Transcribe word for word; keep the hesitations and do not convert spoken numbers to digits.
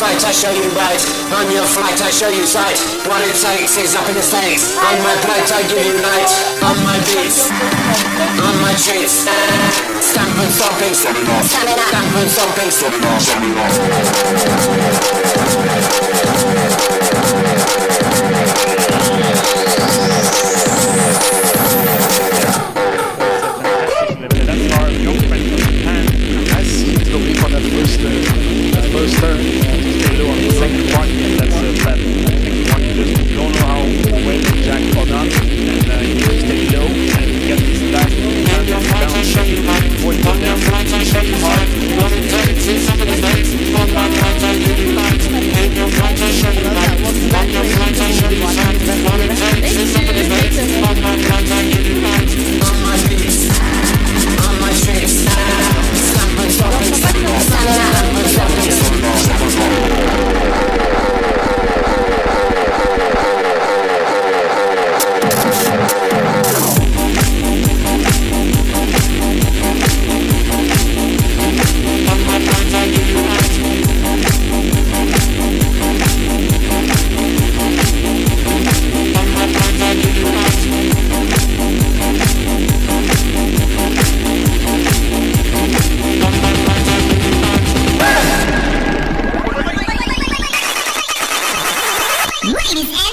fight, I show you right. On your flight, I show you sight. What it takes is up in the stakes. On my plate, I give you light. On my beats, on my treats. Stamp and stomping, stamp and stomping, stomping First, uh, first turn, stay low on the second part, and that's uh, flat. Second part, you just don't know how well the jack or not, and uh, you stay low and get this back, turn it down, shake it, avoid it down, shake it hard, on my streets, stamp and stomping, stamp and stomping, Ladies